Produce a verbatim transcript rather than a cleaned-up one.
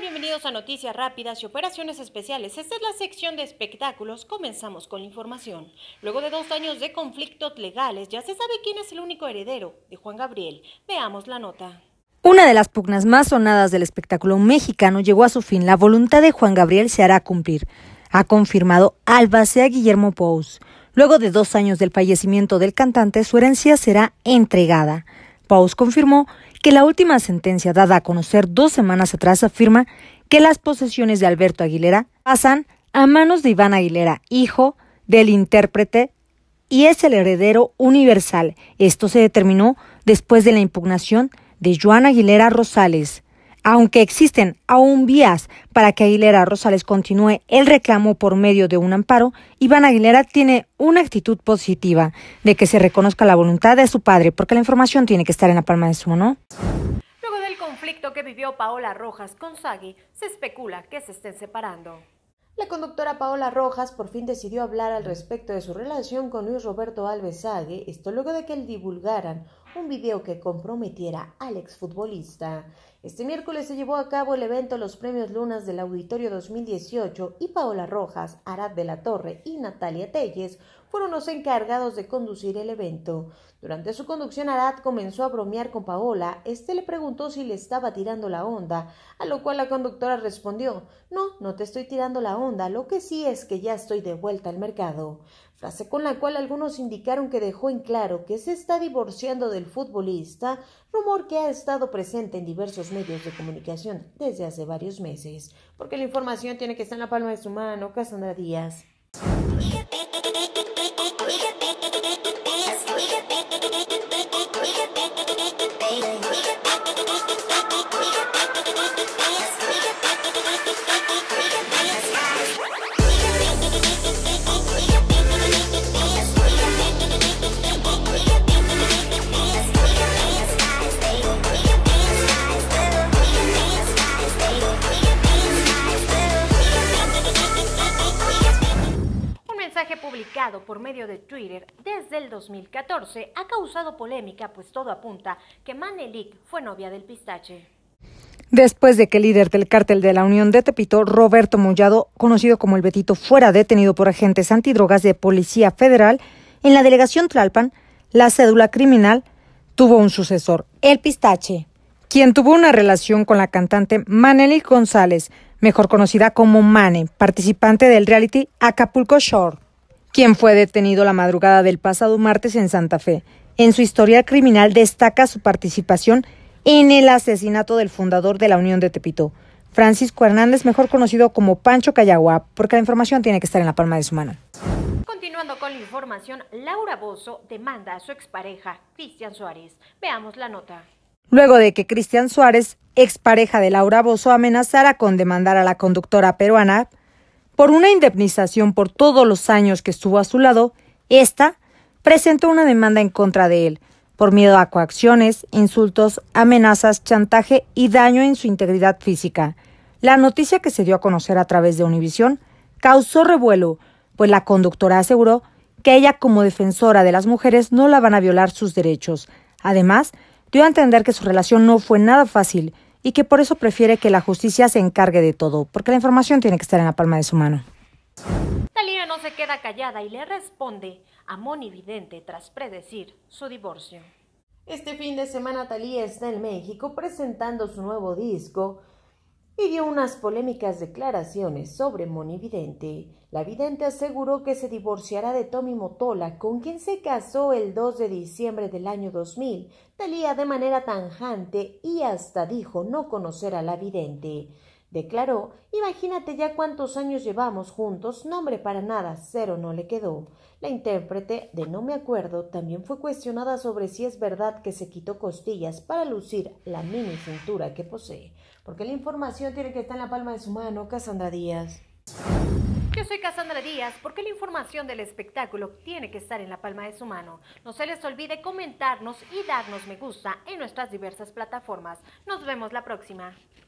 Bienvenidos a Noticias Rápidas y Operaciones Especiales. Esta es la sección de espectáculos. Comenzamos con la información. Luego de dos años de conflictos legales, ya se sabe quién es el único heredero de Juan Gabriel. Veamos la nota. Una de las pugnas más sonadas del espectáculo mexicano llegó a su fin. La voluntad de Juan Gabriel se hará cumplir, ha confirmado albacea Guillermo Pous. Luego de dos años del fallecimiento del cantante, su herencia será entregada. Pous confirmó que la última sentencia dada a conocer dos semanas atrás afirma que las posesiones de Alberto Aguilera pasan a manos de Iván Aguilera, hijo del intérprete, y es el heredero universal. Esto se determinó después de la impugnación de Joan Aguilera Rosales. Aunque existen aún vías para que Aguilera Rosales continúe el reclamo por medio de un amparo, Iván Aguilera tiene una actitud positiva de que se reconozca la voluntad de su padre, porque la información tiene que estar en la palma de su mano. Luego del conflicto que vivió Paola Rojas con Sagui, se especula que se estén separando. La conductora Paola Rojas por fin decidió hablar al respecto de su relación con Luis Roberto Alves Sagui, esto luego de que él divulgaran un video que comprometiera al exfutbolista. Este miércoles se llevó a cabo el evento Los Premios Lunas del Auditorio dos mil dieciocho y Paola Rojas, Arad de la Torre y Natalia Telles fueron los encargados de conducir el evento. Durante su conducción, Arad comenzó a bromear con Paola. Este le preguntó si le estaba tirando la onda, a lo cual la conductora respondió: no, no te estoy tirando la onda, lo que sí es que ya estoy de vuelta al mercado. Frase con la cual algunos indicaron que dejó en claro que se está divorciando del futbolista, rumor que ha estado presente en diversos medios de comunicación desde hace varios meses. Porque la información tiene que estar en la palma de su mano. Cassandra Díaz. Publicado por medio de Twitter desde el dos mil catorce, ha causado polémica, pues todo apunta que Manelik fue novia del Pistache. Después de que el líder del cártel de la Unión de Tepito, Roberto Mollado, conocido como el Betito, fuera detenido por agentes antidrogas de Policía Federal en la delegación Tlalpan, la cédula criminal tuvo un sucesor, el Pistache, quien tuvo una relación con la cantante Manelik González, mejor conocida como Mane, participante del reality Acapulco Shore, quien fue detenido la madrugada del pasado martes en Santa Fe. En su historial criminal destaca su participación en el asesinato del fundador de la Unión de Tepito, Francisco Hernández, mejor conocido como Pancho Cayagua, porque la información tiene que estar en la palma de su mano. Continuando con la información, Laura Bozzo demanda a su expareja, Cristian Suárez. Veamos la nota. Luego de que Cristian Suárez, expareja de Laura Bozzo, amenazara con demandar a la conductora peruana por una indemnización por todos los años que estuvo a su lado, esta presentó una demanda en contra de él, por miedo a coacciones, insultos, amenazas, chantaje y daño en su integridad física. La noticia, que se dio a conocer a través de Univisión, causó revuelo, pues la conductora aseguró que ella, como defensora de las mujeres, no la van a violar sus derechos. Además, dio a entender que su relación no fue nada fácil y que por eso prefiere que la justicia se encargue de todo, porque la información tiene que estar en la palma de su mano. Thalía no se queda callada y le responde a Moni Vidente tras predecir su divorcio. Este fin de semana Thalía está en México presentando su nuevo disco y dio unas polémicas declaraciones sobre Moni Vidente. La vidente aseguró que se divorciará de Tommy Motola, con quien se casó el dos de diciembre del año dos mil. Thalía, de manera tajante, y hasta dijo no conocer a la vidente. Declaró: imagínate ya cuántos años llevamos juntos, no hombre, para nada, cero no le quedó. La intérprete de No Me Acuerdo también fue cuestionada sobre si es verdad que se quitó costillas para lucir la mini cintura que posee. Porque la información tiene que estar en la palma de su mano. Cassandra Díaz. Yo soy Cassandra Díaz, porque la información del espectáculo tiene que estar en la palma de su mano. No se les olvide comentarnos y darnos me gusta en nuestras diversas plataformas. Nos vemos la próxima.